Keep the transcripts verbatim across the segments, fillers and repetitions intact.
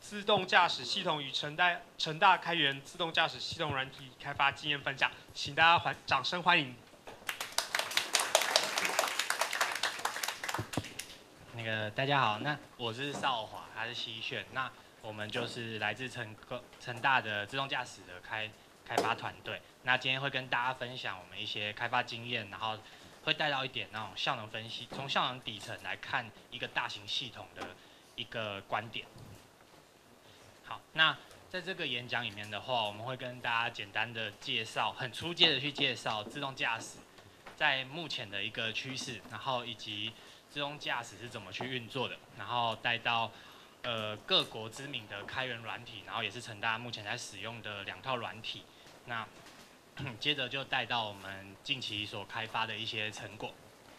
自动驾驶系统与成大成大开源自动驾驶系统软体开发经验分享，请大家欢掌声欢迎。 那个大家好，那我是邵华，他是西炫，那我们就是来自成成大的自动驾驶的开开发团队。那今天会跟大家分享我们一些开发经验，然后会带到一点那种效能分析，从效能底层来看一个大型系统的一个观点。好，那在这个演讲里面的话，我们会跟大家简单的介绍，很初阶的去介绍自动驾驶在目前的一个趋势，然后以及自动驾驶是怎么去运作的，然后带到呃各国知名的开源软体，然后也是成大目前在使用的两套软体。那接着就带到我们近期所开发的一些成果。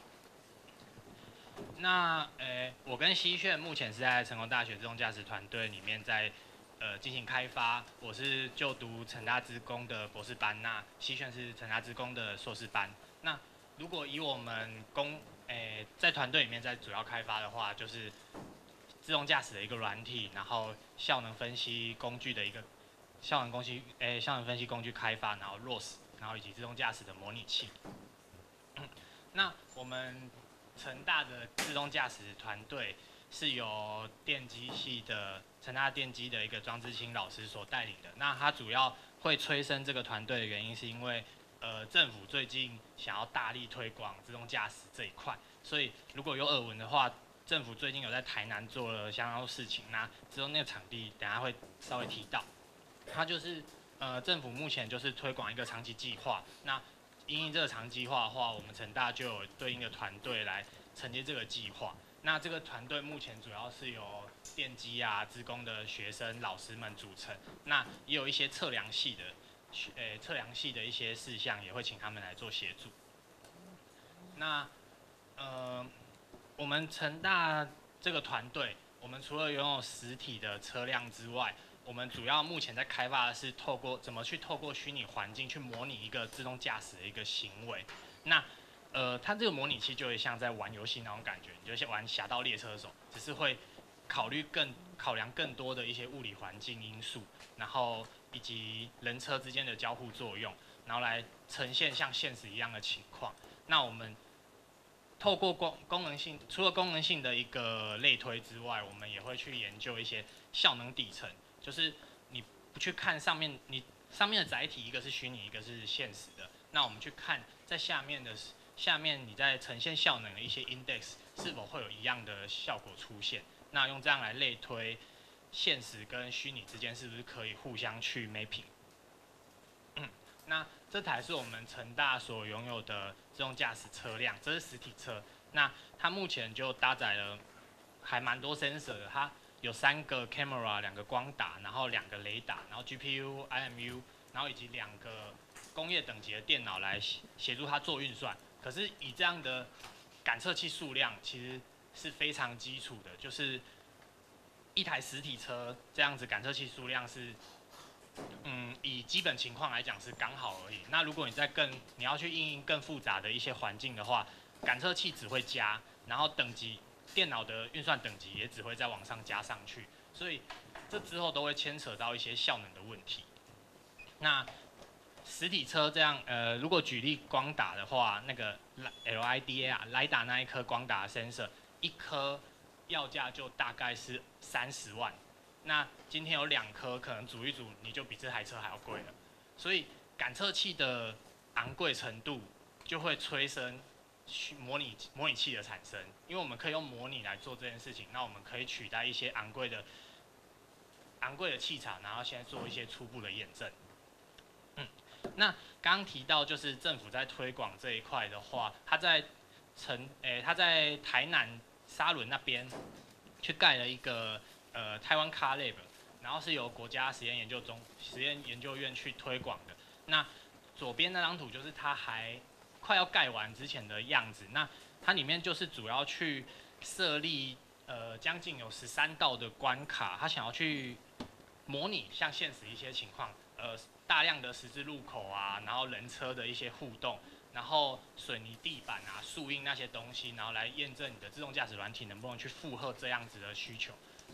那呃，我跟西炫目前是在成功大学自动驾驶团队里面在呃进行开发。我是就读成大资工的博士班，那西炫是成大资工的硕士班。那如果以我们工诶在团队里面在主要开发的话，就是自动驾驶的一个软体，然后效能分析工具的一个效能工具诶效能分析工具开发，然后 R O S， 然后以及自动驾驶的模拟器。那我们成大的自动驾驶团队是由电机系的成大电机的一个庄之清老师所带领的。那他主要会催生这个团队的原因，是因为呃政府最近想要大力推广自动驾驶这一块，所以如果有耳闻的话，政府最近有在台南做了相当的事情。那之后那个场地等下会稍微提到，它就是呃政府目前就是推广一个长期计划。那因应这个长计划的话，我们成大就有对应的团队来承接这个计划。那这个团队目前主要是由电机啊、资工的学生、老师们组成。那也有一些测量系的，呃，测量系的一些事项也会请他们来做协助。那呃，我们成大这个团队，我们除了拥有实体的车辆之外，我们主要目前在开发的是透过怎么去透过虚拟环境去模拟一个自动驾驶的一个行为。那呃，它这个模拟器就会像在玩游戏那种感觉，你就像玩《侠盗猎车手》，只是会考虑更考量更多的一些物理环境因素，然后以及人车之间的交互作用，然后来呈现像现实一样的情况。那我们透过功功能性，除了功能性的一个类推之外，我们也会去研究一些效能底层。就是你不去看上面，你上面的载体一个是虚拟，一个是现实的。那我们去看在下面的下面你在呈现效能的一些 index 是否会有一样的效果出现。那用这样来类推现实跟虚拟之间是不是可以互相去 mapping。嗯，那这台是我们成大所拥有的自动驾驶车辆，这是实体车。那它目前就搭载了还蛮多 sensor 的，它有三个 camera， 两个光达，然后两个雷达，然后 G P U、I M U， 然后以及两个工业等级的电脑来协助它做运算。可是以这样的感测器数量，其实是非常基础的，就是一台实体车这样子感测器数量是，嗯，以基本情况来讲是刚好而已。那如果你在更你要去应用更复杂的一些环境的话，感测器只会加，然后等级。电脑的运算等级也只会再往上加上去，所以这之后都会牵扯到一些效能的问题。那实体车这样，呃，如果举例光达的话，那个 L I D A 啊，雷达那一颗光达 sensor， 一颗要价就大概是三十万。那今天有两颗，可能组一组你就比这台车还要贵了。所以感测器的昂贵程度就会催生模拟模拟器的产生，因为我们可以用模拟来做这件事情，那我们可以取代一些昂贵的昂贵的器材，然后现在做一些初步的验证。嗯，那刚刚提到就是政府在推广这一块的话，他在成诶他在台南沙仑那边去盖了一个呃台湾 Car Lab， 然后是由国家实验研究中实验研究院去推广的。那左边那张图就是它还快要盖完之前的样子，那它里面就是主要去设立呃将近有十三道的关卡，它想要去模拟像现实一些情况，呃大量的十字路口啊，然后人车的一些互动，然后水泥地板啊、树荫那些东西，然后来验证你的自动驾驶软体能不能去负荷这样子的需求。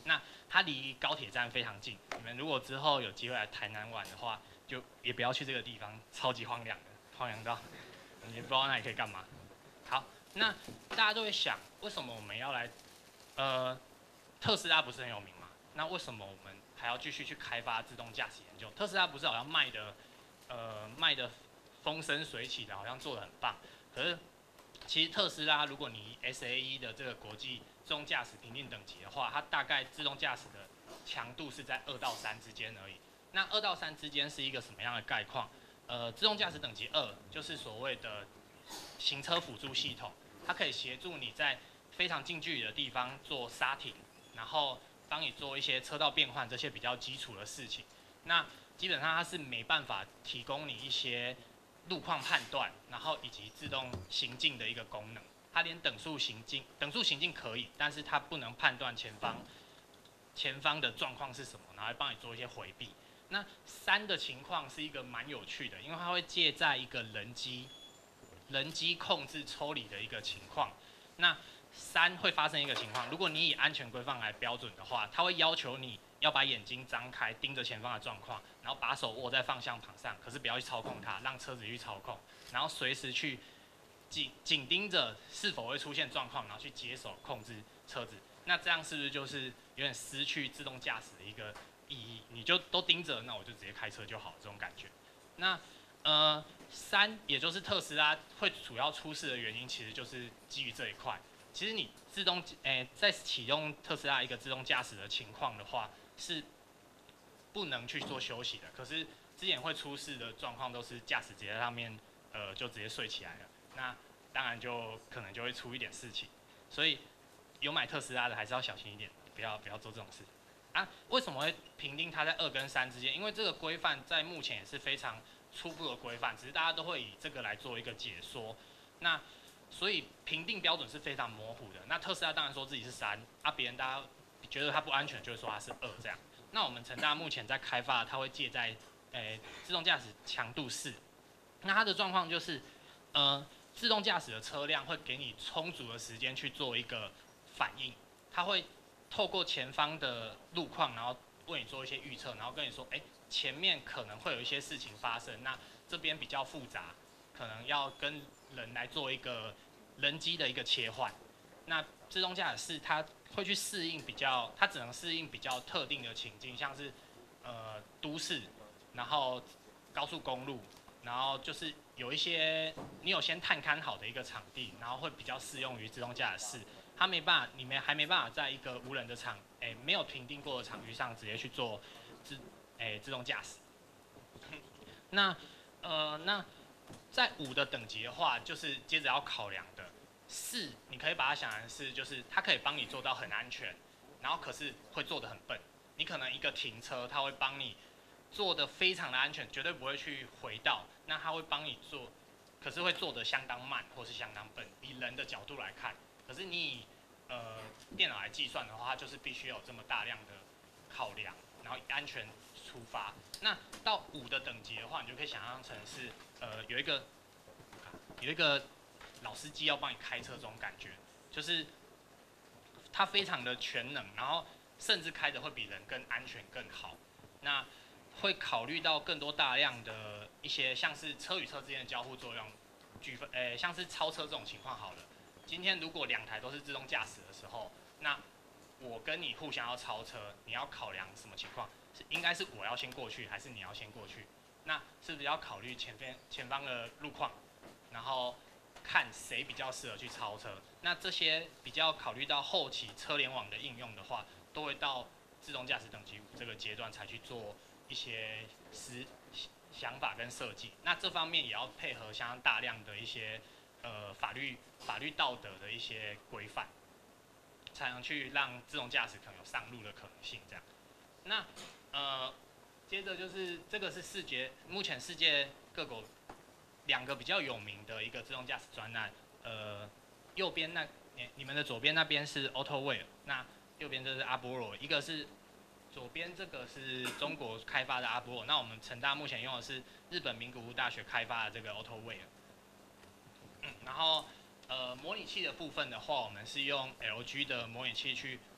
那它离高铁站非常近，你们如果之后有机会来台南玩的话，就也不要去这个地方，超级荒凉的，荒凉到你不知道那里可以干嘛。好，那大家都会想，为什么我们要来？呃，特斯拉不是很有名吗？那为什么我们还要继续去开发自动驾驶研究？特斯拉不是好像卖的，呃，卖的风生水起的，好像做的很棒。可是其实特斯拉，如果你 S A E 的这个国际自动驾驶评定等级的话，它大概自动驾驶的强度是在二到三之间而已。那二到三之间是一个什么样的概况？呃，自动驾驶等级二就是所谓的行车辅助系统，它可以协助你在非常近距离的地方做刹停，然后帮你做一些车道变换这些比较基础的事情。那基本上它是没办法提供你一些路况判断，然后以及自动行进的一个功能。它连等速行进，等速行进可以，但是它不能判断前方前方的状况是什么，然后来帮你做一些回避。那三的情况是一个蛮有趣的，因为它会借在一个人机人机控制抽离的一个情况。那三会发生一个情况，如果你以安全规范来标准的话，它会要求你要把眼睛张开，盯着前方的状况，然后把手握在方向盘上，可是不要去操控它，让车子去操控，然后随时去紧紧盯着是否会出现状况，然后去接手控制车子。那这样是不是就是有点失去自动驾驶的一个意义？你就都盯着，那我就直接开车就好，这种感觉。那呃三，也就是特斯拉会主要出事的原因，其实就是基于这一块。其实你自动诶、欸、在启用特斯拉一个自动驾驶的情况的话，是不能去做休息的。可是之前会出事的状况都是驾驶直接在上面呃就直接睡起来了，那当然就可能就会出一点事情。所以有买特斯拉的还是要小心一点，不要不要做这种事。啊，为什么会评定它在二跟三之间？因为这个规范在目前也是非常初步的规范，只是大家都会以这个来做一个解说。那所以评定标准是非常模糊的。那特斯拉当然说自己是三，啊，别人大家觉得它不安全，就会说它是二这样。那我们成大目前在开发，它会介在，诶、欸、自动驾驶强度四。那它的状况就是，呃，自动驾驶的车辆会给你充足的时间去做一个反应，它会透过前方的路况，然后为你做一些预测，然后跟你说，哎、欸，前面可能会有一些事情发生，那这边比较复杂，可能要跟人来做一个人机的一个切换。那自动驾驶它会去适应比较，它只能适应比较特定的情境，像是呃都市，然后高速公路，然后就是有一些你有先探勘好的一个场地，然后会比较适用于自动驾驶。它没办法，你们还没办法在一个无人的场，诶、欸、没有评定过的场域上直接去做自诶、欸、自动驾驶。那呃那在五的等级的话，就是接着要考量的。四，你可以把它想成是，就是它可以帮你做到很安全，然后可是会做得很笨。你可能一个停车，它会帮你做得非常的安全，绝对不会去回倒。那它会帮你做，可是会做得相当慢或是相当笨。以人的角度来看，可是你以呃电脑来计算的话，它就是必须有这么大量的考量，然后以安全出发。那到五的等级的话，你就可以想象成是呃有一个有一个老司机要帮你开车这种感觉，就是他非常的全能，然后甚至开的会比人更安全更好。那会考虑到更多大量的一些像是车与车之间的交互作用，举分诶、欸、像是超车这种情况好了。今天如果两台都是自动驾驶的时候，那我跟你互相要超车，你要考量什么情况？是应该是我要先过去，还是你要先过去？那是不是要考虑前边前方的路况，然后看谁比较适合去超车？那这些比较考虑到后期车联网的应用的话，都会到自动驾驶等级五这个阶段才去做一些实想法跟设计。那这方面也要配合相当大量的一些呃法律法律道德的一些规范，才能去让自动驾驶可能有上路的可能性。这样，那呃，接着就是这个是世界目前世界各国两个比较有名的一个自动驾驶专案，呃，右边那你们的左边那边是 AutoWare， 那右边这是阿波罗，一个是左边这个是中国开发的阿波罗，那我们成大目前用的是日本名古屋大学开发的这个 AutoWare。嗯，然后呃模拟器的部分的话，我们是用 L G 的模拟器去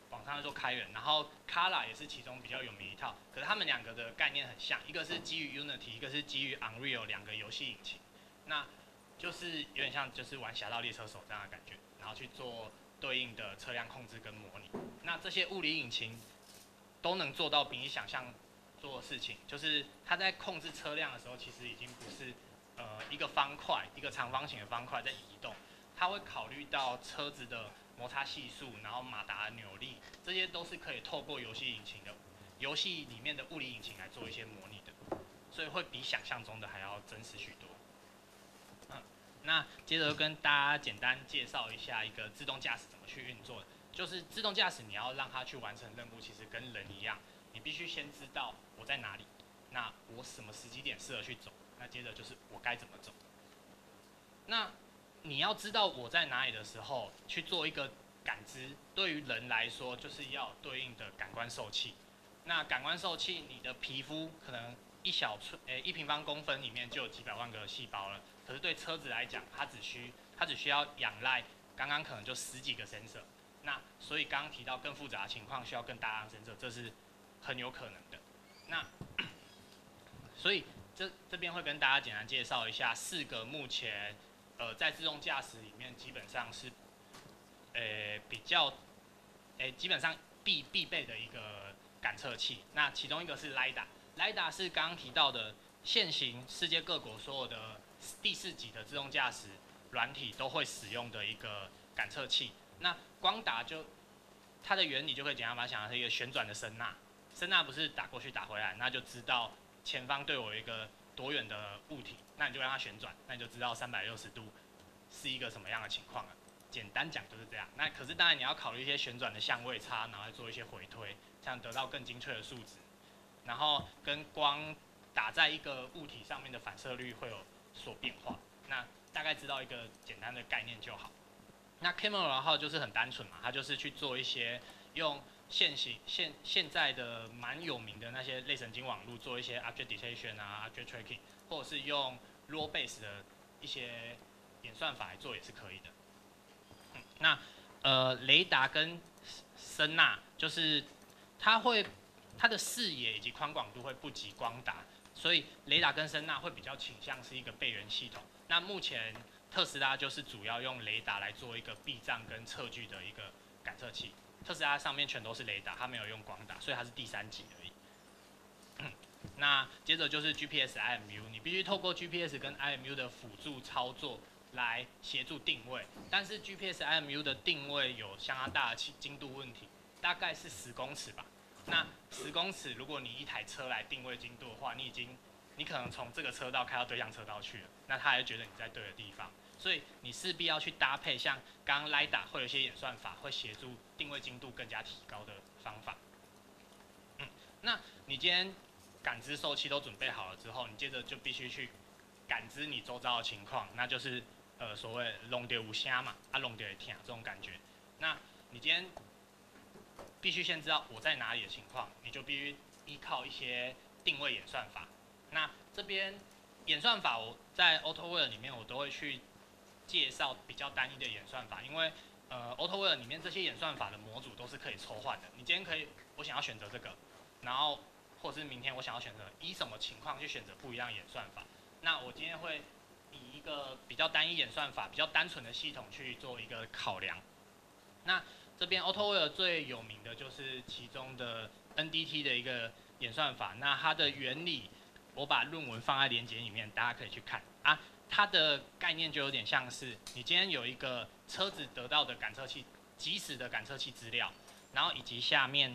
网上做开源，然后 Kala 也是其中比较有名一套。可是他们两个的概念很像，一个是基于 Unity， 一个是基于 Unreal 两个游戏引擎。那就是有点像就是玩《侠盗猎车手》这样的感觉，然后去做对应的车辆控制跟模拟。那这些物理引擎都能做到比你想象做的事情，就是它在控制车辆的时候，其实已经不是呃一个方块，一个长方形的方块在移动，它会考虑到车子的摩擦系数，然后马达的扭力，这些都是可以透过游戏引擎的游戏里面的物理引擎来做一些模拟的，所以会比想象中的还要真实许多。嗯，那接着跟大家简单介绍一下一个自动驾驶怎么去运作的。就是自动驾驶，你要让它去完成任务，其实跟人一样，你必须先知道我在哪里，那我什么时机点适合去走，那接着就是我该怎么走。那你要知道我在哪里的时候，去做一个感知，对于人来说，就是要对应的感官受器。那感官受器，你的皮肤可能一小寸，诶、欸，一平方公分里面就有几百万个细胞了。可是对车子来讲，它只需它只需要仰赖刚刚可能就十几个 sensor。那所以刚刚提到更复杂的情况需要更大量的 sensor， 这是很有可能的。那所以这这边会跟大家简单介绍一下四个目前呃在自动驾驶里面基本上是呃比较呃基本上必必备的一个感测器。那其中一个是 LiDAR，LiDAR 是刚刚提到的现行世界各国所有的第四级的自动驾驶软体都会使用的一个感测器。那光达就它的原理就可以简单把它想成是一个旋转的声呐，声呐不是打过去打回来，那就知道前方对我有一个多远的物体，那你就让它旋转，那你就知道三百六十度是一个什么样的情况了。简单讲就是这样。那可是当然你要考虑一些旋转的相位差，然后来做一些回推，这样得到更精确的数值。然后跟光打在一个物体上面的反射率会有所变化，那大概知道一个简单的概念就好。那 Camera 的话就是很单纯嘛，它就是去做一些用现行现现在的蛮有名的那些类神经网络做一些 object detection 啊 object tracking， 或者是用 raw base 的一些演算法来做也是可以的。嗯、那呃雷达跟声呐就是它会它的视野以及宽广度会不及光达，所以雷达跟声呐会比较倾向是一个备援系统。那目前特斯拉就是主要用雷达来做一个避障跟测距的一个感测器。特斯拉上面全都是雷达，它没有用光达，所以它是第三级而已。嗯、那接着就是 G P S I M U， 你必须透过 G P S 跟 I M U 的辅助操作来协助定位，但是 G P S I M U 的定位有相当大的精度问题，大概是十公尺吧。那十公尺，如果你一台车来定位精度的话，你已经你可能从这个车道开到对向车道去了，那他还觉得你在对的地方，所以你势必要去搭配像刚刚 LiDAR 会有一些演算法，会协助定位精度更加提高的方法。嗯，那你今天感知受器都准备好了之后，你接着就必须去感知你周遭的情况，那就是呃所谓弄到有声嘛，啊弄到会听这种感觉。那你今天必须先知道我在哪里的情况，你就必须依靠一些定位演算法。那这边演算法我在 AutoWare 里面我都会去介绍比较单一的演算法，因为呃 AutoWare 里面这些演算法的模组都是可以抽换的。你今天可以我想要选择这个，然后或是明天我想要选择依什么情况去选择不一样的演算法。那我今天会以一个比较单一演算法、比较单纯的系统去做一个考量。那这边 AutoWare 最有名的就是其中的 N D T 的一个演算法，那它的原理我把论文放在连结里面，大家可以去看啊。它的概念就有点像是你今天有一个车子得到的感测器，即时的感测器资料，然后以及下面，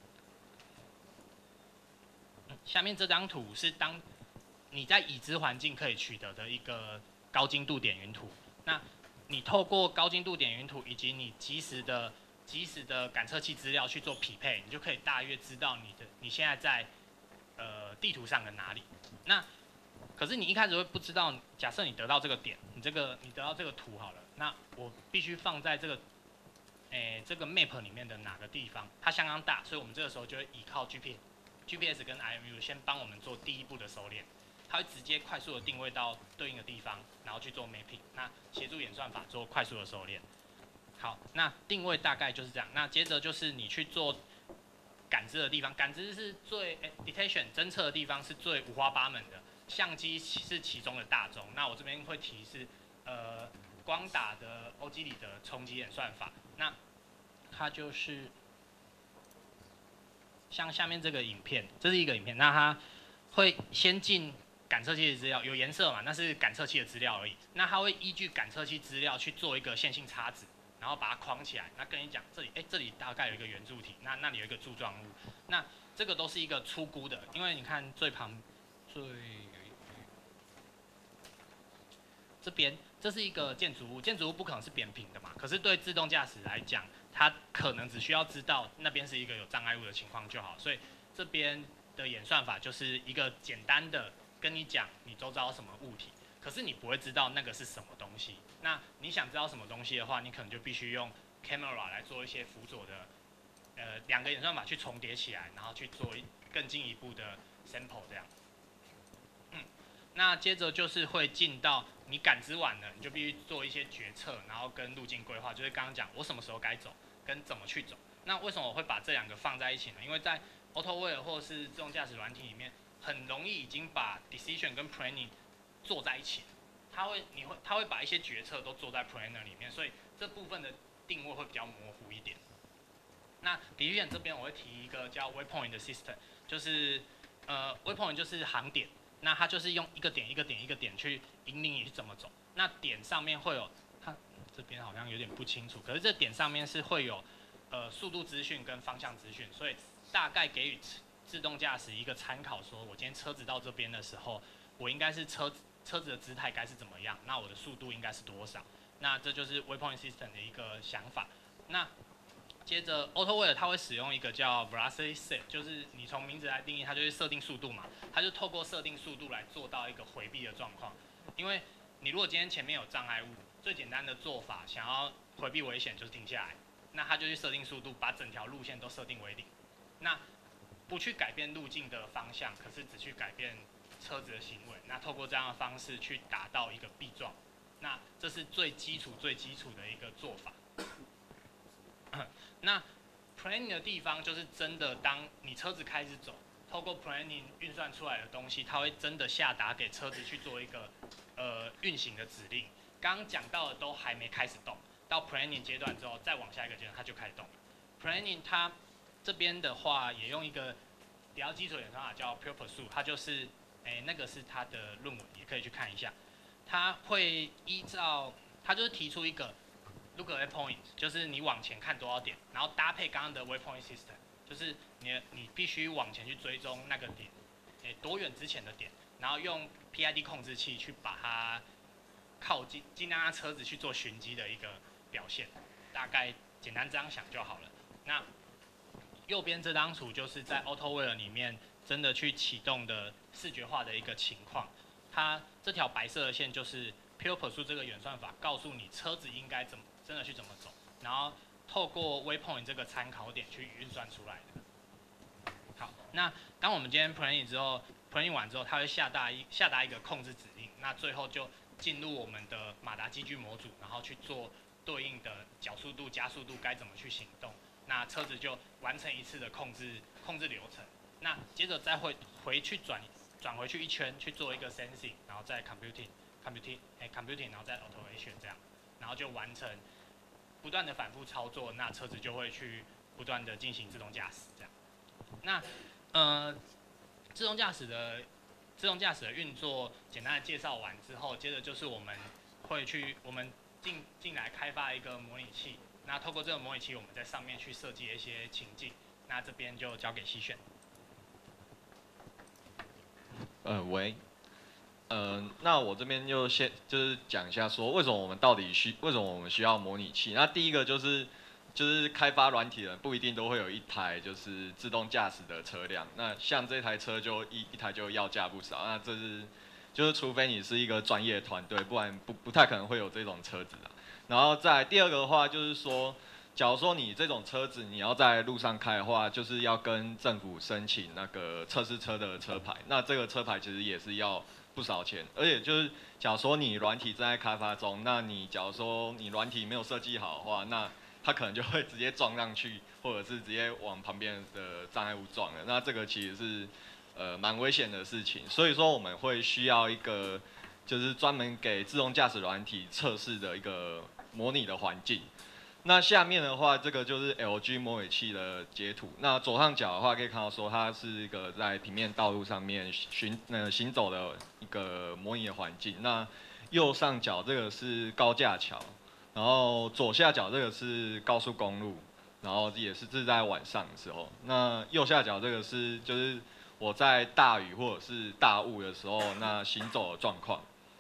嗯、下面这张图是当你在已知环境可以取得的一个高精度点云图。那你透过高精度点云图以及你即时的即时的感测器资料去做匹配，你就可以大约知道你的你现在在呃地图上的哪里。那可是你一开始会不知道，假设你得到这个点，你这个你得到这个图好了，那我必须放在这个诶这个 map 里面的哪个地方？它相当大，所以我们这个时候就会依靠 G P G P S 跟 I M U 先帮我们做第一步的收敛。它会直接快速的定位到对应的地方，然后去做 mapping， 那协助演算法做快速的收敛。 好，那定位大概就是这样。那接着就是你去做感知的地方，感知是最诶 detection 侦测的地方是最五花八门的，相机是其中的大宗。那我这边会提是呃光打的欧几里得冲击演算法，那它就是像下面这个影片，这是一个影片，那它会先进感测器的资料，有颜色嘛，那是感测器的资料而已。那它会依据感测器资料去做一个线性差值。然后把它框起来，那跟你讲这里，哎，这里大概有一个圆柱体，那那里有一个柱状物，那这个都是一个粗估的，因为你看最旁最这边这是一个建筑物，建筑物不可能是扁平的嘛，可是对自动驾驶来讲，它可能只需要知道那边是一个有障碍物的情况就好，所以这边的演算法就是一个简单的跟你讲你周遭有什么物体。可是你不会知道那个是什么东西。那你想知道什么东西的话，你可能就必须用 camera 来做一些辅佐的，呃，两个演算法去重叠起来，然后去做更进一步的 sample 这样。嗯，那接着就是会进到你感知完了，你就必须做一些决策，然后跟路径规划，就是刚刚讲我什么时候该走，跟怎么去走。那为什么我会把这两个放在一起呢？因为在 AutoWare 或是自动驾驶软体里面，很容易已经把 decision 跟 planning做在一起，它会，你会，它会把一些决策都做在 planner 里面，所以这部分的定位会比较模糊一点。那 decision 这边我会提一个叫 waypoint 的 system， 就是呃 waypoint 就是航点，那它就是用一个点一个点一个点去引领你去怎么走。那点上面会有，它这边好像有点不清楚，可是这点上面是会有呃速度资讯跟方向资讯，所以大概给予自动驾驶一个参考，说我今天车子到这边的时候，我应该是车子。车子的姿态该是怎么样？那我的速度应该是多少？那这就是 waypoint system 的一个想法。那接着 AutoWare 它会使用一个叫 velocity set， 就是你从名字来定义，它就是设定速度嘛，它就透过设定速度来做到一个回避的状况。因为你如果今天前面有障碍物，最简单的做法，想要回避危险就是停下来，那它就去设定速度，把整条路线都设定为零。那不去改变路径的方向，可是只去改变车子的行为，那透过这样的方式去达到一个避撞，那这是最基础、最基础的一个做法。那 planning 的地方就是真的，当你车子开始走，透过 planning 运算出来的东西，它会真的下达给车子去做一个呃运行的指令。刚刚讲到的都还没开始动，到 planning 阶段之后，再往下一个阶段它就开始动了。planning 它这边的话也用一个比较基础的演算法叫 pure pursuit， 它就是哎，那个是他的论文，也可以去看一下。他会依照，他就是提出一个 look at point， 就是你往前看多少点，然后搭配刚刚的 waypoint system， 就是你你必须往前去追踪那个点，哎，多远之前的点，然后用 P I D 控制器去把它靠近，尽量让车子去做寻迹的一个表现。大概简单这样想就好了。那右边这张图就是在 AutoWare 里面真的去启动的视觉化的一个情况，它这条白色的线就是 Pure Pursuit 这个演算法告诉你车子应该怎么真的去怎么走，然后透过 Waypoint 这个参考点去运算出来的。好，那当我们今天 planning 之后 ，planning 完之后，它会下达一下达一个控制指令，那最后就进入我们的马达机具模组，然后去做对应的角速度、加速度该怎么去行动，那车子就完成一次的控制控制流程。那接着再会回去转转回去一圈去做一个 sensing， 然后再 computing，computing， 哎 computing， 然后再 automation 这样，然后就完成不断的反复操作，那车子就会去不断的进行自动驾驶这样。那呃自动驾驶的自动驾驶的运作简单的介绍完之后，接着就是我们会去我们进进来开发一个模拟器，那透过这个模拟器，我们在上面去设计一些情境，那这边就交给西炫。 呃，喂，呃，那我这边就先就是讲一下说，为什么我们到底需为什么我们需要模拟器？那第一个就是就是开发软体的人不一定都会有一台就是自动驾驶的车辆，那像这台车就一一台就要价不少，那这是就是除非你是一个专业团队，不然不不太可能会有这种车子啊。然后再来第二个的话就是说。假如说你这种车子你要在路上开的话，就是要跟政府申请那个测试车的车牌。那这个车牌其实也是要不少钱，而且就是假如说你软体正在开发中，那你假如说你软体没有设计好的话，那它可能就会直接撞上去，或者是直接往旁边的障碍物撞了。那这个其实是呃蛮危险的事情，所以说我们会需要一个就是专门给自动驾驶软体测试的一个模拟的环境。那下面的话，这个就是 L G 模拟器的截图。那左上角的话，可以看到说它是一个在平面道路上面行呃行走的一个模拟的环境。那右上角这个是高架桥，然后左下角这个是高速公路，然后也是是在晚上的时候。那右下角这个是就是我在大雨或者是大雾的时候，那行走的状况。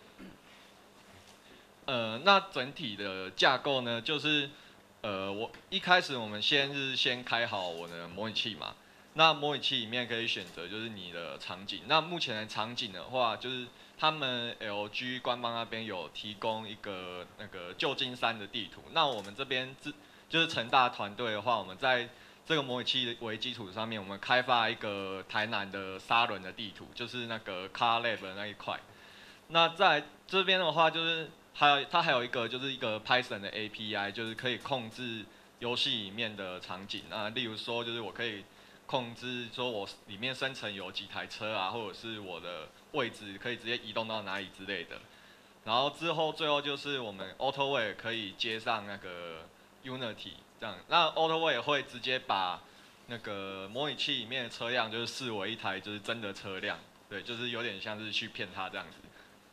呃，那整体的架构呢，就是呃，我一开始我们先是先开好我的模拟器嘛。那模拟器里面可以选择就是你的场景。那目前的场景的话，就是他们 L G 官方那边有提供一个那个旧金山的地图。那我们这边自就是成大团队的话，我们在这个模拟器为基础上面，我们开发一个台南的沙仑的地图，就是那个 Car Lab 的那一块。那在这边的话，就是还有它还有一个就是一个 Python 的 A P I， 就是可以控制游戏里面的场景。那例如说，就是我可以控制说我里面生成有几台车啊，或者是我的位置可以直接移动到哪里之类的。然后之后最后就是我们 AutoWare 可以接上那个 Unity 这样，那 AutoWare 会直接把那个模拟器里面的车辆就是视为一台就是真的车辆，对，就是有点像是去骗它这样子。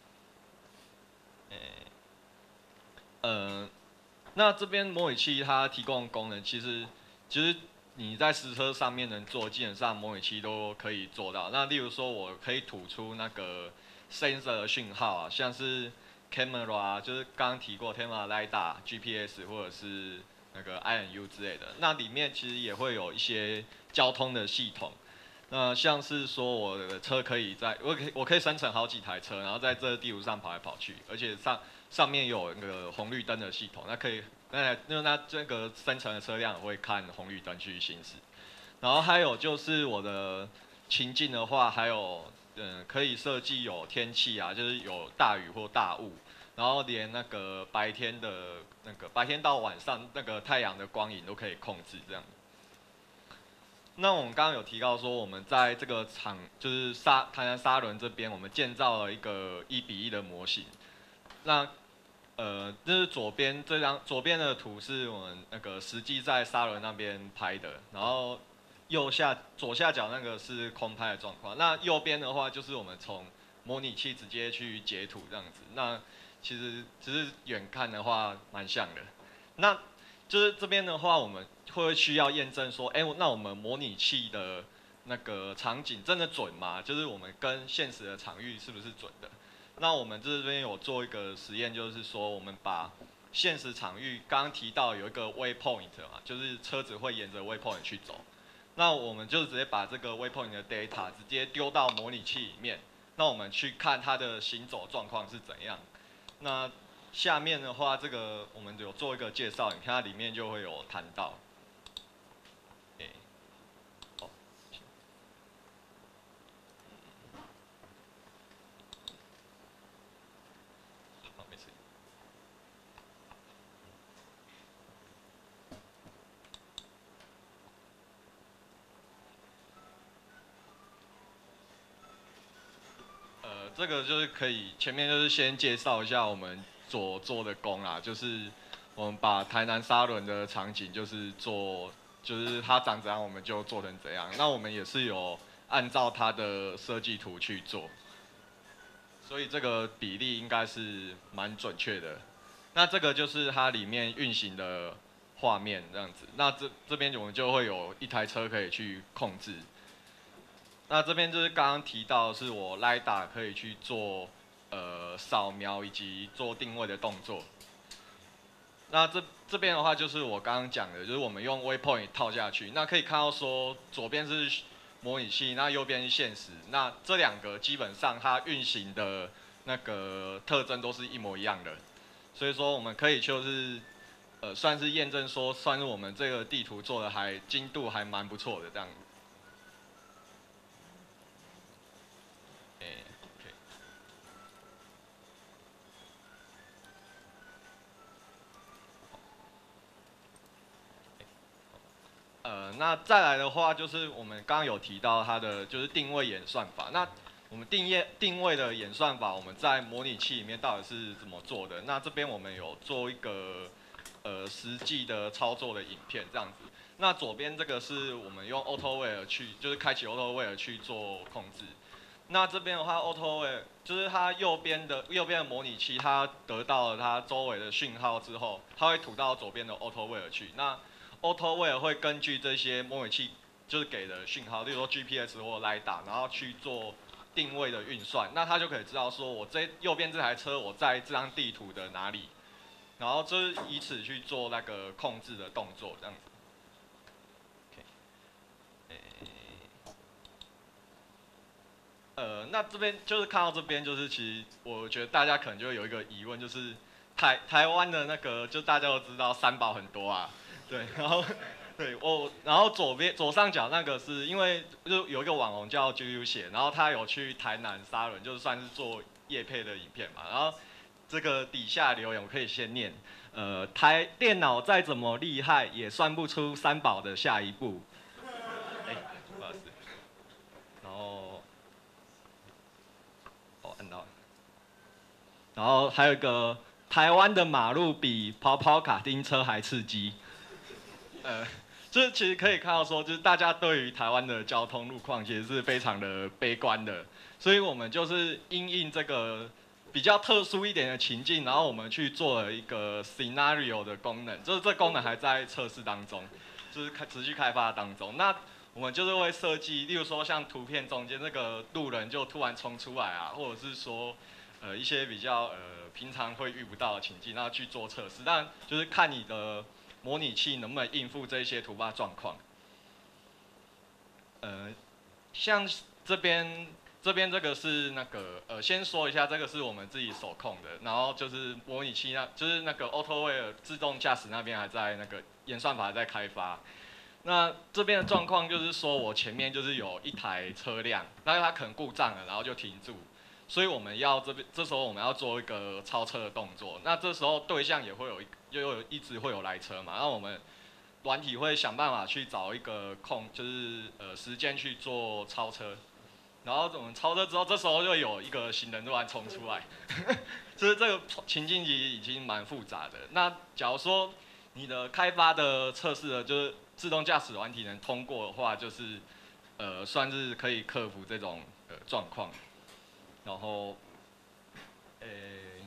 呃，那这边模拟器它提供的功能，其实其实你在实车上面能做，基本上模拟器都可以做到。那例如说，我可以吐出那个 sensor 的讯号啊，像是 camera， 就是刚刚提过 camera lidar、G P S 或者是那个 I M U 之类的。那里面其实也会有一些交通的系统。那像是说我的车可以在，我可以我可以生成好几台车，然后在这个地图上跑来跑去，而且上上面有那个红绿灯的系统，那可以那那那这个生成的车辆会看红绿灯去行驶。然后还有就是我的情境的话，还有嗯可以设计有天气啊，就是有大雨或大雾，然后连那个白天的那个白天到晚上那个太阳的光影都可以控制这样。那我们刚刚有提到说，我们在这个厂就是沙台南沙仑这边，我们建造了一个一比一的模型。那呃，就是左边这张左边的图是我们那个实际在沙仑那边拍的，然后右下左下角那个是空拍的状况。那右边的话就是我们从模拟器直接去截图这样子。那其实只是远看的话蛮像的。那就是这边的话，我们会需要验证说，哎、欸，那我们模拟器的那个场景真的准吗？就是我们跟现实的场域是不是准的？那我们这边有做一个实验，就是说我们把现实场域刚刚提到有一个 waypoint 嘛，就是车子会沿着 waypoint 去走。那我们就直接把这个 waypoint 的 data 直接丢到模拟器里面，那我们去看它的行走状况是怎样。那下面的话，这个我们有做一个介绍，你看它里面就会有谈到。欸哦好，没事。呃，这个就是可以，前面就是先介绍一下我们所做的工啊，就是我们把台南沙仑的场景就是做，就是它长怎样我们就做成怎样。那我们也是有按照它的设计图去做，所以这个比例应该是蛮准确的。那这个就是它里面运行的画面这样子。那这这边我们就会有一台车可以去控制。那这边就是刚刚提到，是我 lidar 可以去做呃扫描以及做定位的动作。那这这边的话就是我刚刚讲的，就是我们用 waypoint 套下去，那可以看到说左边是模拟器，那右边是现实，那这两个基本上它运行的那个特征都是一模一样的，所以说我们可以就是呃算是验证说，算是我们这个地图做的还精度还蛮不错的这样。 那再来的话就是我们刚刚有提到它的就是定位演算法。那我们定业定位的演算法，我们在模拟器里面到底是怎么做的？那这边我们有做一个呃实际的操作的影片这样子。那左边这个是我们用 AutoWare 去，就是开启 AutoWare 去做控制。那这边的话 ，AutoWare 就是它右边的右边的模拟器，它得到了它周围的讯号之后，它会吐到左边的 AutoWare 去。那 AutoWare 会根据这些模拟器就是给的讯号，例如说 G P S 或 LiDAR， 然后去做定位的运算，那它就可以知道说我这右边这台车我在这张地图的哪里，然后就是以此去做那个控制的动作，这样子。Okay. 呃，那这边就是看到这边，就是其实我觉得大家可能就会有一个疑问，就是台台湾的那个，就大家都知道三宝很多啊，对，然后。对我，然后左边左上角那个是因为就有一个网红叫 J U 写，然后他有去台南沙仑，就是算是做业配的影片嘛。然后这个底下留言我可以先念，呃，台电脑再怎么厉害，也算不出三宝的下一步。哎，不好意思。然后，哦，按到了。然后还有一个台湾的马路比跑跑卡丁车还刺激。呃。就是其实可以看到说，就是大家对于台湾的交通路况其实是非常的悲观的，所以我们就是因应这个比较特殊一点的情境，然后我们去做了一个 scenario 的功能，就是这功能还在测试当中，就是开持续开发当中。那我们就是会设计，例如说像图片中间那个路人就突然冲出来啊，或者是说呃一些比较呃平常会遇不到的情境，然后去做测试，但就是看你的。模拟器能不能应付这些突发状况？呃，像这边这边这个是那个呃，先说一下，这个是我们自己手控的，然后就是模拟器那，就是那个 AutoWare 自动驾驶那边还在那个演算法还在开发。那这边的状况就是说我前面就是有一台车辆，那它可能故障了，然后就停住。所以我们要这边，这时候我们要做一个超车的动作。那这时候对象也会有一，又有一直会有来车嘛。那我们软体会想办法去找一个空，就是呃时间去做超车。然后我们超车之后，这时候就有一个行人突然冲出来，就是这个情境其实已经蛮复杂的。那假如说你的开发的测试的就是自动驾驶软体能通过的话，就是呃算是可以克服这种呃状况。然后，诶、欸，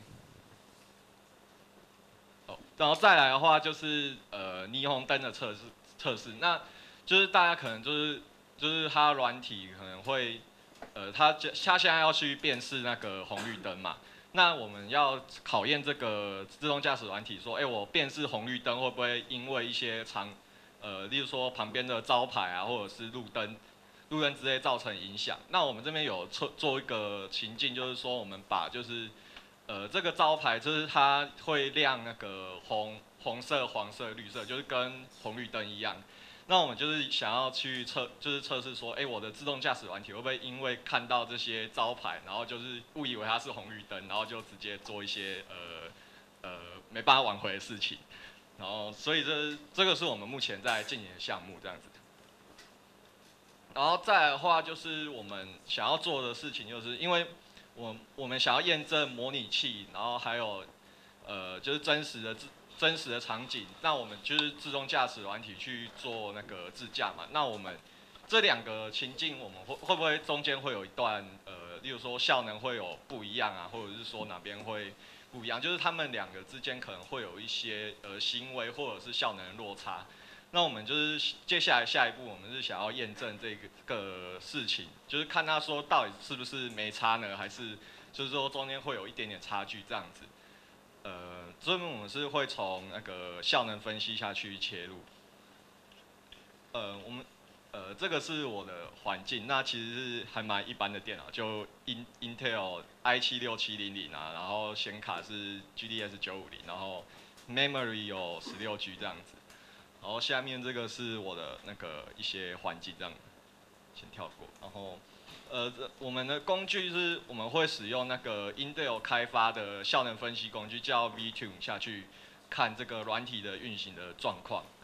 哦，然后再来的话就是呃霓虹灯的测试测试，那就是大家可能就是就是它软体可能会，呃，它它现在要去辨识那个红绿灯嘛，那我们要考验这个自动驾驶软体说，哎、欸，我辨识红绿灯会不会因为一些常，呃，例如说旁边的招牌啊，或者是路灯。路灯之类造成影响，那我们这边有做做一个情境，就是说我们把就是，呃，这个招牌就是它会亮那个红红色、黄色、绿色，就是跟红绿灯一样。那我们就是想要去测，就是测试说，哎、欸，我的自动驾驶软体会不会因为看到这些招牌，然后就是误以为它是红绿灯，然后就直接做一些呃呃没办法挽回的事情。然后，所以这这个是我们目前在进行的项目这样子。然后再来的话，就是我们想要做的事情，就是因为我我们想要验证模拟器，然后还有呃就是真实的真实的场景，那我们就是自动驾驶软体去做那个自驾嘛。那我们这两个情境，我们会会不会中间会有一段呃，例如说效能会有不一样啊，或者是说哪边会不一样？就是他们两个之间可能会有一些呃行为或者是效能的落差。那我们就是接下来下一步，我们是想要验证这个个事情，就是看他说到底是不是没差呢，还是就是说中间会有一点点差距这样子。呃，这边我们是会从那个效能分析下去切入。呃，我们呃这个是我的环境，那其实是还蛮一般的电脑，就 Intel i 七六七零零啊，然后显卡是 G D S 九五零，然后 memory 有十六 G 这样子。然后下面这个是我的那个一些环境，这样先跳过。然后，呃，我们的工具是我们会使用那个 Intel 开发的效能分析工具，叫 vTune 下去看这个软体的运行的状况。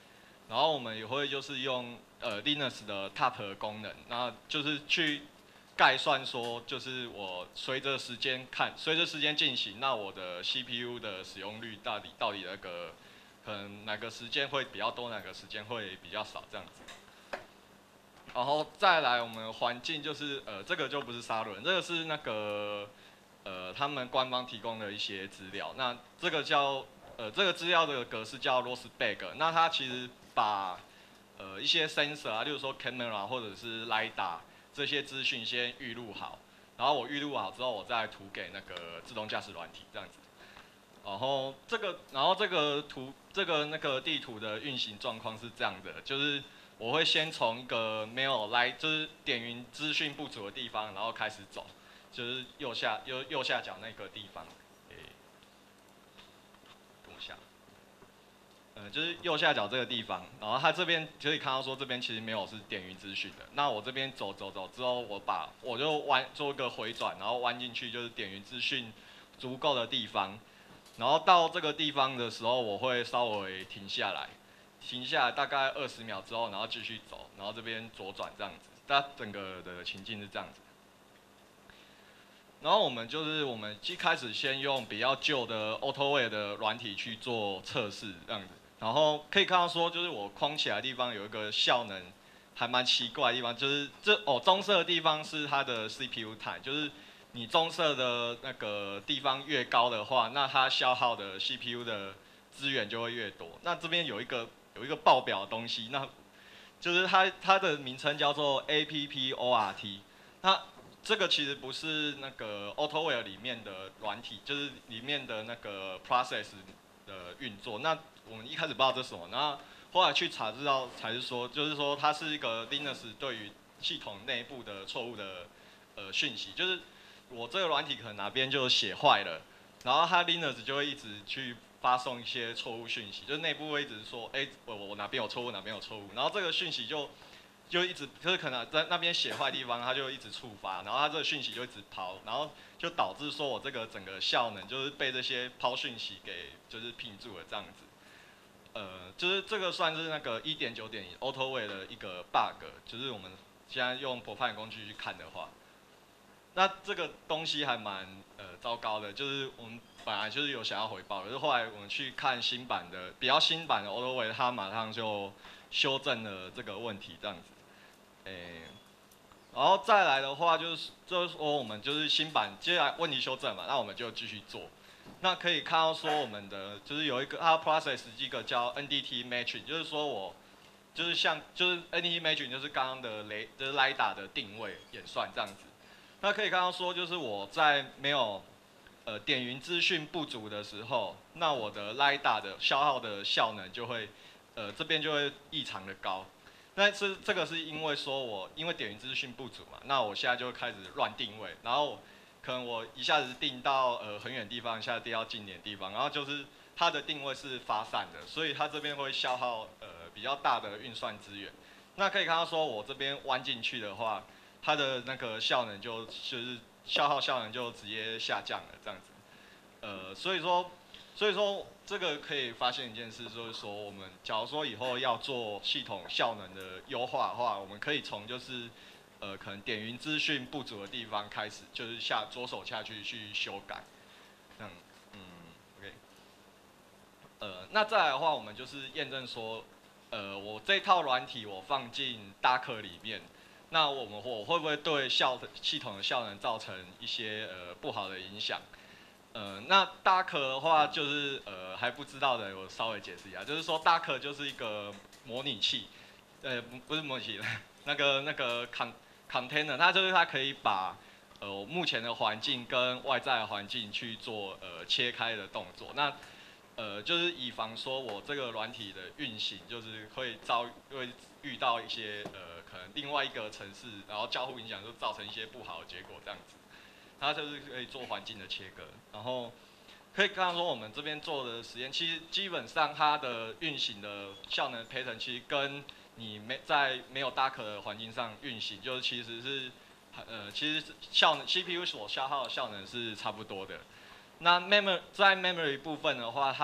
然后我们也会就是用呃 Linux 的 T A P 的功能，那就是去概算说，就是我随着时间看，随着时间进行，那我的 C P U 的使用率到底到底那个可能哪个时间会比较多，哪个时间会比较少这样子。然后再来，我们环境就是呃，这个就不是沙轮，这个是那个呃他们官方提供的一些资料。那这个叫呃这个资料的格式叫 ROSBAG， 那它其实把呃一些 sensor 啊，例如说 camera 或者是 lidar 这些资讯先预录好，然后我预录好之后，我再图给那个自动驾驶软体这样子。然后这个，然后这个图这个那个地图的运行状况是这样的，就是我会先从一个没有来，就是点云资讯不足的地方，然后开始走，就是右下右右下角那个地方，诶，等一下，呃，就是右下角这个地方，然后它这边可以看到说这边其实没有是点云资讯的，那我这边走走走之后，我把我就弯做一个回转，然后弯进去就是点云资讯足够的地方。然后到这个地方的时候，我会稍微停下来，停下来大概二十秒之后，然后继续走，然后这边左转这样子，它整个的情境是这样子。然后我们就是我们一开始先用比较旧的 AutoWare 的软体去做测试这样子，然后可以看到说，就是我框起来的地方有一个效能还蛮奇怪的地方，就是这哦棕色的地方是它的 C P U time， 就是你棕色的那个地方越高的话，那它消耗的 C P U 的资源就会越多。那这边有一个有一个报表的东西，那就是它它的名称叫做 A P P O R T。那这个其实不是那个 AutoWare 里面的软体，就是里面的那个 process 的运作。那我们一开始不知道这是什么，然后后来去查知道才是说，就是说它是一个 Linux 对于系统内部的错误的呃讯息，就是我这个软体可能哪边就写坏了，然后它 Linux 就会一直去发送一些错误讯息，就是内部会一直说，哎、欸，我我哪边有错误，哪边有错误，然后这个讯息就就一直就是可能在那边写坏地方，它就一直触发，然后它这个讯息就一直抛，然后就导致说我这个整个效能就是被这些抛讯息给就是拼住了这样子。呃，就是这个算是那个 一点九点一 AutoWare 的一个 bug， 就是我们现在用 Profile 工具去看的话。那这个东西还蛮呃糟糕的，就是我们本来就是有想要回报，可是后来我们去看新版的比较新版的 AutoWare， 它马上就修正了这个问题，这样子。诶、欸，然后再来的话就是就是说我们就是新版接下来问题修正嘛，那我们就继续做。那可以看到说我们的就是有一个它 process 一个叫 N D T matrix， 就是说我就是像就是 N D T matrix 就是刚刚的雷就是 lidar 的定位演算这样子。那可以看到说，就是我在没有呃点云资讯不足的时候，那我的 lidar 的消耗的效能就会呃这边就会异常的高。那是这个是因为说我因为点云资讯不足嘛，那我现在就开始乱定位，然后可能我一下子定到呃很远的地方，一下子定到近点的地方，然后就是它的定位是发散的，所以它这边会消耗呃比较大的运算资源。那可以看到说我这边弯进去的话，它的那个效能就就是消耗效能就直接下降了这样子。呃，所以说所以说这个可以发现一件事，就是说我们假如说以后要做系统效能的优化的话，我们可以从就是呃可能点云资讯不足的地方开始，就是下着手下去去修改。这样，嗯 ，OK。呃，那再来的话，我们就是验证说，呃，我这套软体我放进 Docker 里面，那我们我会不会对效系统的效能造成一些呃不好的影响？呃，那 Docker 的话就是呃还不知道的，我稍微解释一下，就是说 Docker 就是一个模拟器，呃不不是模拟器，那个那个 con container， 它就是它可以把呃目前的环境跟外在的环境去做呃切开的动作，那呃就是以防说我这个软体的运行就是会遭会遇到一些呃可能另外一个城市，然后交互影响就造成一些不好的结果这样子。它就是可以做环境的切割，然后可以看到说我们这边做的实验，其实基本上它的运行的效能 pattern 其实跟你没在没有 Docker 的环境上运行，就是其实是呃其实效能 C P U 所消耗的效能是差不多的。那 memory 在 memory 部分的话，它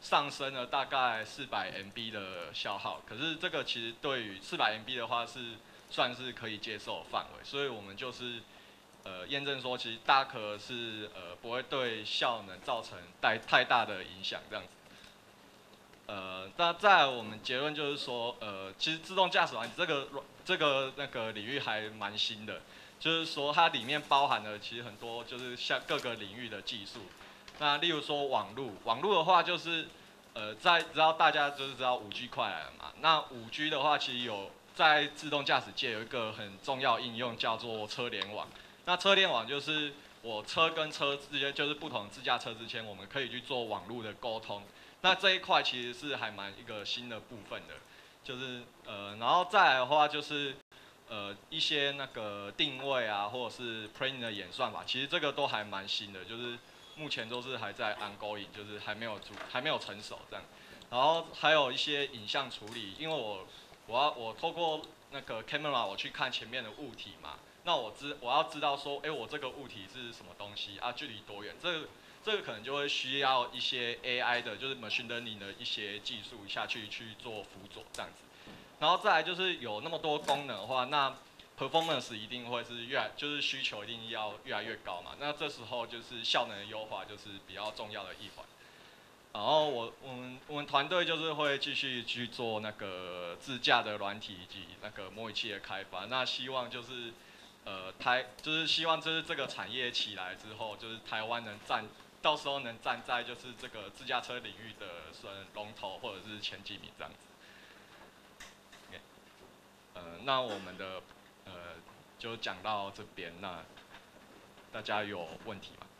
上升了大概四百 M B 的消耗，可是这个其实对于四百 M B 的话是算是可以接受的范围，所以我们就是呃验证说，其实大壳是呃不会对效能造成太太大的影响这样子。呃，那再来我们结论就是说，呃，其实自动驾驶软体这个这个那个领域还蛮新的，就是说它里面包含了其实很多就是像各个领域的技术。那例如说网络，网络的话就是呃在知道大家就是知道五 G 快来了嘛，那五 G 的话其实有在自动驾驶界有一个很重要应用叫做车联网。那车联网就是我车跟车之间，就是不同自驾车之间，我们可以去做网络的沟通。那这一块其实是还蛮一个新的部分的，就是呃，然后再来的话就是呃一些那个定位啊，或者是 planning 的演算法，其实这个都还蛮新的，就是目前都是还在 ongoing， 就是还没有主还没有成熟这样。然后还有一些影像处理，因为我我要我透过那个 camera 我去看前面的物体嘛，那我知我要知道说，哎，我这个物体是什么东西啊，距离多远，这个。这个可能就会需要一些 A I 的，就是 machine learning 的一些技术下去去做辅佐这样子，然后再来就是有那么多功能的话，那 performance 一定会是越来就是需求一定要越来越高嘛，那这时候就是效能的优化就是比较重要的一环。然后我我们我们团队就是会继续去做那个自驾的软体以及那个模拟器的开发，那希望就是呃台就是希望就是这个产业起来之后，就是台湾能占。到时候能站在就是这个自驾车领域的算龙头或者是前几名这样子。Okay. 呃，那我们的呃就讲到这边，那大家有问题吗？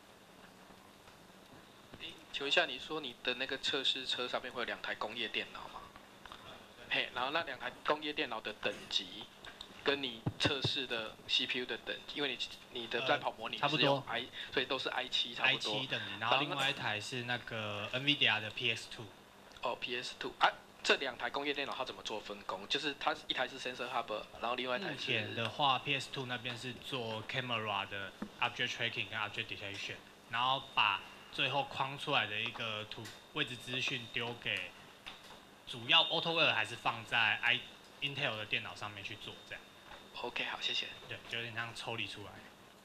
请问一下，你说你的那个测试车上面会有两台工业电脑吗？嘿，然后那两台工业电脑的等级，跟你测试的 C P U 的等级，因为你你的在跑模拟是用 I，、呃、所以都是 I 七差不多。 I 七等级，然后另外一台是那个 NVIDIA 的 P S 二。 哦 ，P S 二啊，这两台工业电脑它怎么做分工？就是它一台是 Sensor Hub， 然后另外一台是。 目前的话 ，P S 二那边是做 camera 的 object tracking 跟 object detection， 然后把最后框出来的一个图位置资讯丢给，主要 AutoWare 还是放在 I Intel 的电脑上面去做这样。 OK， 好，谢谢。 对，就有点像抽离出来。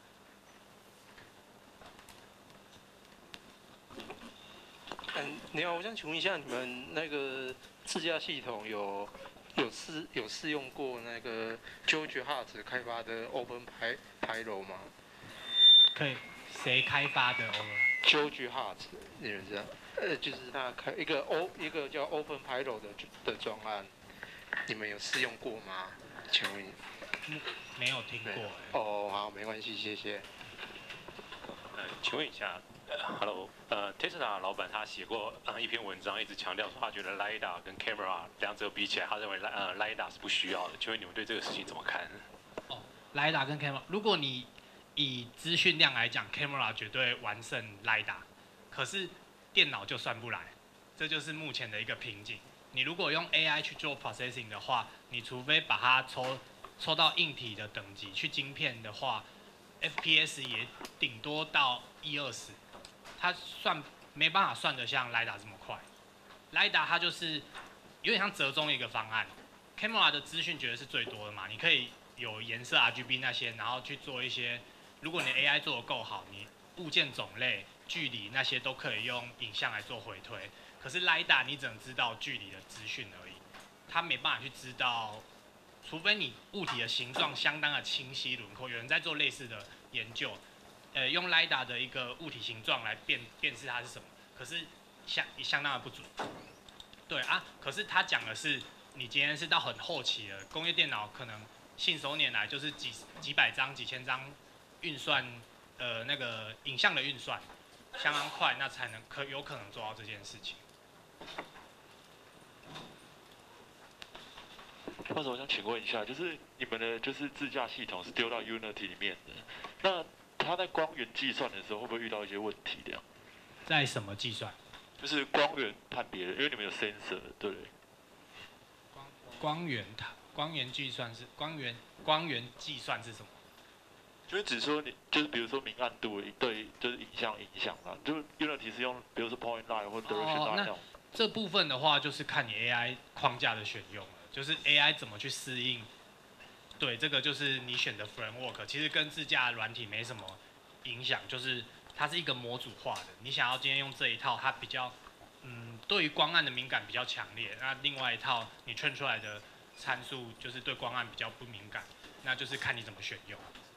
嗯，你好，我想请问一下，你们那个自驾系统有有试有试用过那个 George Hart 开发的 Open Pyro 吗？ 可以，谁开发的 ？George Hart， 你们知道？呃，就是他开一个 O 一个叫 Open Pyro 的的专案，你们有试用过吗？请问？ 没有听过。 哦，好，没关系，谢谢。 呃，请问一下，呃 ，Hello， 呃 ，Tesla 老板他写过呃一篇文章，一直强调说他觉得 LiDAR 跟 Camera 两者比起来，他认为呃 LiDAR 是不需要的。请问你们对这个事情怎么看？ 哦 ，LiDAR 跟 Camera， 如果你以资讯量来讲 ，Camera 绝对完胜 LiDAR， 可是电脑就算不来，这就是目前的一个瓶颈。你如果用 A I 去做 processing 的话，你除非把它抽抽到硬体的等级去晶片的话 ，F P S 也顶多到一二十，它算没办法算得像 LiDAR 这么快。LiDAR 它就是有点像折中一个方案 ，Camera 的资讯绝对是最多的嘛，你可以有颜色 R G B 那些，然后去做一些，如果你 A I 做得够好，你物件种类、距离那些都可以用影像来做回推。可是 LiDAR 你只能知道距离的资讯而已，它没办法去知道。除非你物体的形状相当的清晰轮廓，有人在做类似的研究，呃，用 LiDAR 的一个物体形状来辨辨识它是什么，可是相相当的不准。对啊，可是他讲的是，你今天是到很后期了，工业电脑可能信手拈来就是几几百张、几千张运算，呃，那个影像的运算相当快，那才能可有可能做到这件事情。 或者我想请问一下，就是你们的就是自驾系统是丢到 Unity 里面的，那它在光源计算的时候会不会遇到一些问题的呀？ 在什么计算？ 就是光源判别的，因为你们有 sensor， 对不对？ 光光源它光源计算是光源光源计算是什么？ 就是只说你就是比如说明暗度对就是影像影响啊，就是 Unity 是用比如说 point line 或 direction line 那种。 这部分的话，就是看你 A I 框架的选用了，就是 A I 怎么去适应。对，这个就是你选的 framework， 其实跟自驾软体没什么影响，就是它是一个模组化的。你想要今天用这一套，它比较，嗯，对于光暗的敏感比较强烈。那另外一套你 train 出来的参数就是对光暗比较不敏感，那就是看你怎么选用。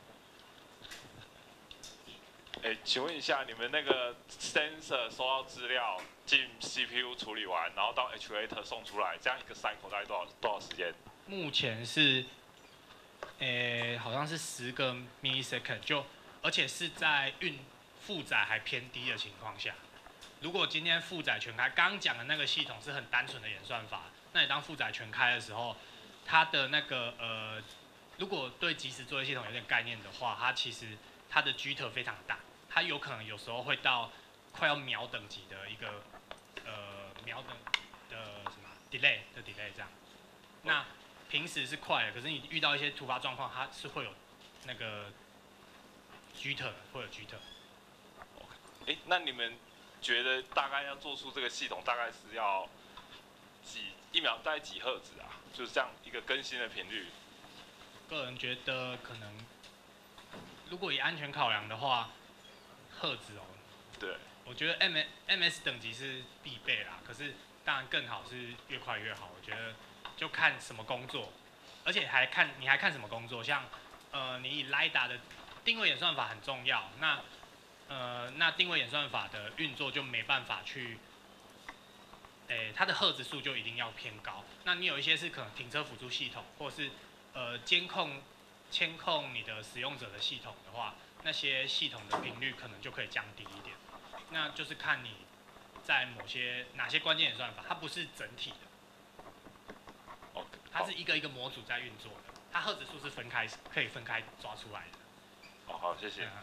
哎，请问一下，你们那个 sensor 收到资料进 C P U 处理完，然后到 actuator 送出来，这样一个 cycle 大概多少多少时间？ 目前是，诶，好像是十个 millisecond， 就而且是在运负载还偏低的情况下。如果今天负载全开，刚刚讲的那个系统是很单纯的演算法，那你当负载全开的时候，它的那个呃，如果对即时作业系统有点概念的话，它其实它的 jitter 非常大。它有可能有时候会到快要秒等级的一个呃秒等的什么 delay 的 delay 这样。那平时是快的，可是你遇到一些突发状况，它是会有那个 jitter， 会有 jitter。 哎，那你们觉得大概要做出这个系统，大概是要几一秒大概几赫兹啊？就是这样一个更新的频率。 个人觉得可能，如果以安全考量的话。赫兹哦， 对， 我觉得 M M S 等级是必备啦，可是当然更好是越快越好。我觉得就看什么工作，而且还看你还看什么工作，像呃你以 LiDAR 的定位演算法很重要，那呃那定位演算法的运作就没办法去，诶它的赫兹数就一定要偏高。那你有一些是可能停车辅助系统，或是呃监控监控你的使用者的系统的话。那些系统的频率可能就可以降低一点，那就是看你在某些哪些关键演算法，它不是整体的， okay, 它是一个一个模组在运作的，它赫兹数是分开可以分开抓出来的。 哦，好，谢谢。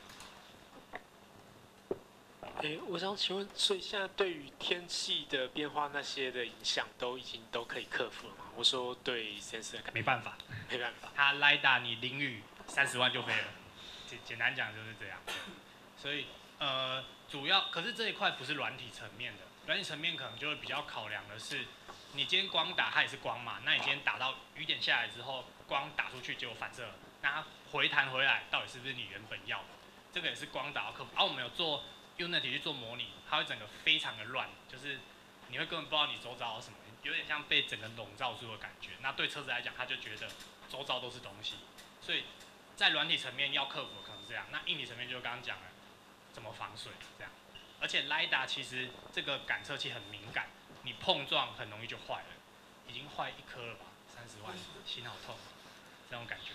诶、欸，我想请问，所以现在对于天气的变化那些的影响，都已经都可以克服了吗？我说对 sensor 没办法， 没办法， 它 LiDAR 你淋雨三十万就飞了。简简单讲就是这样，所以呃主要可是这一块不是软体层面的，软体层面可能就会比较考量的是，你今天光打它也是光嘛，那你今天打到雨点下来之后，光打出去结果反射了，那它回弹回来到底是不是你原本要的？这个也是光打到克服。而、啊、我们有做 Unity 去做模拟，它会整个非常的乱，就是你会根本不知道你周遭有什么，有点像被整个笼罩住的感觉。那对车子来讲，他就觉得周遭都是东西，所以。在软体层面要克服的可能是这样，那硬体层面就刚刚讲了，怎么防水这样。而且 LiDAR 其实这个感测器很敏感，你碰撞很容易就坏了，已经坏一颗了吧，三十万，心好痛，这种感觉。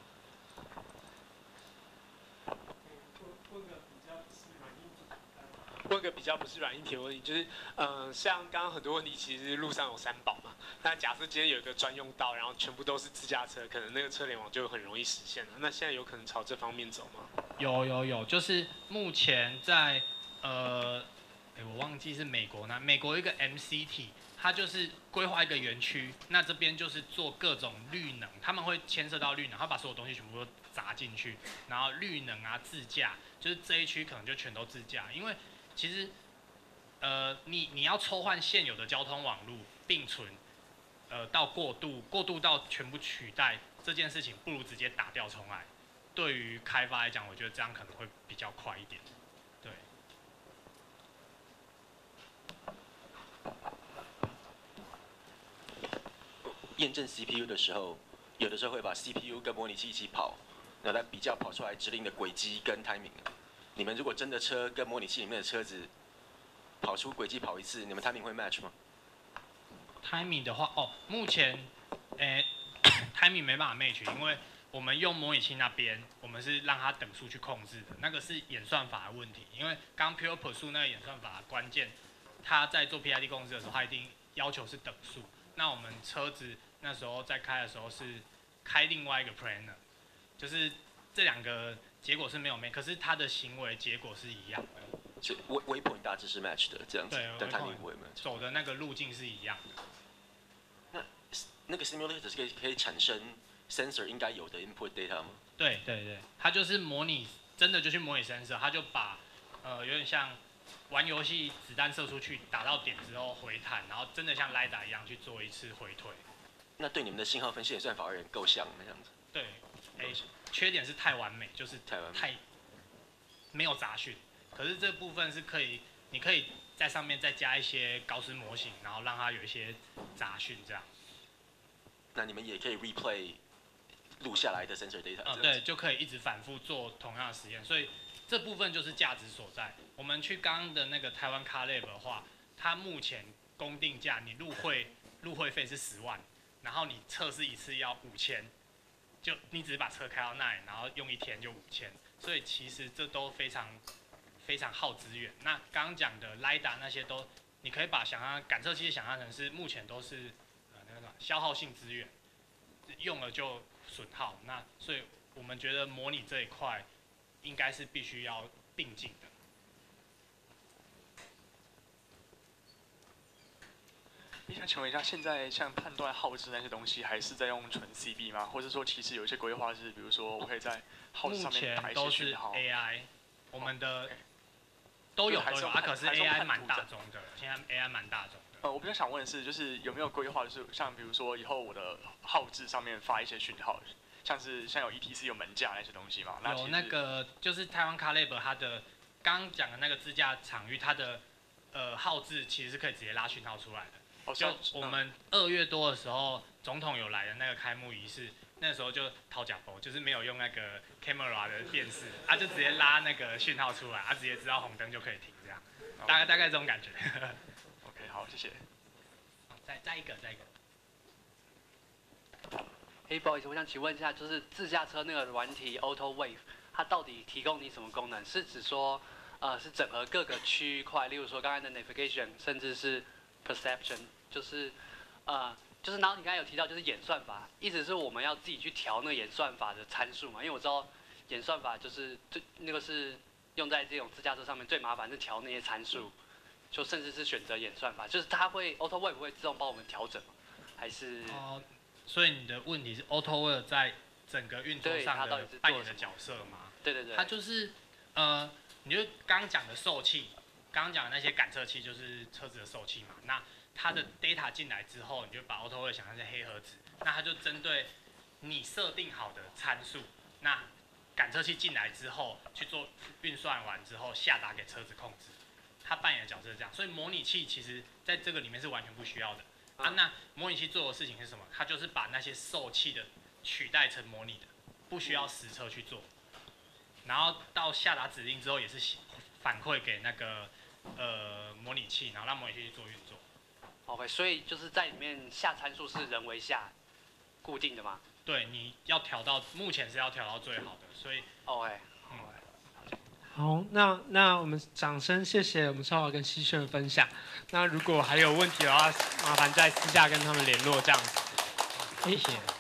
问个比较不是软硬体的问题，就是呃，像刚刚很多问题，其实路上有三宝嘛。那假设今天有一个专用道，然后全部都是自驾车，可能那个车联网就很容易实现了。那现在有可能朝这方面走吗？ 有有有，就是目前在呃，哎，我忘记是美国那美国一个 M C T， 它就是规划一个园区，那这边就是做各种绿能，他们会牵涉到绿能，他把所有东西全部都砸进去，然后绿能啊自驾，就是这一区可能就全都自驾，因为其实，呃，你你要抽换现有的交通网路并存，呃，到过渡过渡到全部取代这件事情，不如直接打掉重来。对于开发来讲，我觉得这样可能会比较快一点。对。 验证 C P U 的时候，有的时候会把 C P U 跟模拟器一起跑，然后再比较跑出来指令的轨迹跟 timing。你们如果真的车跟模拟器里面的车子跑出轨迹跑一次，你们 timing 会 match 吗 ？timing 的话，哦，目前，诶、欸、，timing 没办法 match， 因为我们用模拟器那边，我们是让它等速去控制的，那个是演算法的问题。因为刚 Pure Pursuit 那个演算法的关键，它在做 P I D 控制的时候，它一定要求是等速。那我们车子那时候在开的时候是开另外一个 planner， 就是这两个。结果是没有 match， 可是他的行为结果是一样的。 所以 waypoint 大致是 match 的这样子，但 timing 不会 match。 走的那个路径是一样的。 那那个 simulator 是可以可以产生 sensor 应该有的 input data 吗？ 对对对，它就是模拟，真的就去模拟 sensor， 它就把呃有点像玩游戏子弹射出去打到点之后回弹，然后真的像 LiDAR 一样去做一次回推。 那对你们的信号分析演算法而言够像那样子。 对，哎、欸，缺点是太完美，就是太完美太没有杂讯。可是这部分是可以，你可以在上面再加一些高斯模型，然后让它有一些杂讯这样。 那你们也可以 replay 录下来的 sensor data。 嗯，对，就可以一直反复做同样的实验，所以这部分就是价值所在。我们去刚刚的那个台湾 Car Lab 的话，它目前公定价，你入会入会费是十万，然后你测试一次要五千，就你只是把车开到那里，然后用一天就五千，所以其实这都非常非常耗资源。那刚刚讲的 LiDAR 那些都，你可以把想象感测器想象成是目前都是呃那个什么消耗性资源，用了就损耗。那所以我们觉得模拟这一块应该是必须要并进的。 我想请问一下，现在像判断耗资那些东西，还是在用纯 C B 吗？或者说，其实有一些规划是，比如说我可以在耗资上面打一些讯号。 目前都是 A I， 我们的都有都有啊，可是 A I 蛮大众的，现在 A I 蛮大众的。 呃，我比较想问的是，就是有没有规划，就是像比如说以后我的耗资上面发一些讯号，像是像有 E T C 有门架那些东西嘛？ 有那个就是台湾 Car Lab 它的刚刚讲的那个自驾场域，它的呃耗资其实是可以直接拉讯号出来的。 哦、 就我们二月多的时候，总统有来的那个开幕仪式，那时候就掏假包，就是没有用那个 camera 的电视，啊就直接拉那个讯号出来，啊直接知道红灯就可以停，这样，大概大概这种感觉。 OK， 好，谢谢。 再再一个，再一个。 嘿，不好意思，我想请问一下，就是自驾车那个软体 Auto Wave， 它到底提供你什么功能？是指说，呃，是整合各个区块，例如说刚才的 navigation， 甚至是 perception， 就是，呃，就是然后你刚才有提到就是演算法，意思是我们要自己去调那个演算法的参数嘛？因为我知道演算法就是最那个是用在这种自驾车上面最麻烦是调那些参数，就甚至是选择演算法，就是它会 Auto Wave 会自动帮我们调整吗？还是？ 哦，所以你的问题是 AutoWare 在整个运作上的扮演的角色吗？ 对对对。 它就是呃，你就刚刚讲的受器。刚刚讲的那些感测器就是车子的受器嘛，那它的 data 进来之后，你就把 AutoWare 想象成黑盒子，那它就针对你设定好的参数，那感测器进来之后去做运算完之后下达给车子控制，它扮演的角色是这样，所以模拟器其实在这个里面是完全不需要的啊。那模拟器做的事情是什么？它就是把那些受器的取代成模拟的，不需要实车去做，然后到下达指令之后也是反馈给那个。呃，模拟器，然后让模拟器去做运作。 OK， 所以就是在里面下参数是人为下，固定的吗？ 对，你要调到，目前是要调到最好的，所以 OK， 嗯， 好，那那我们掌声谢谢我们超华跟希炫的分享。那如果还有问题的话，麻烦在私下跟他们联络这样子。 谢谢。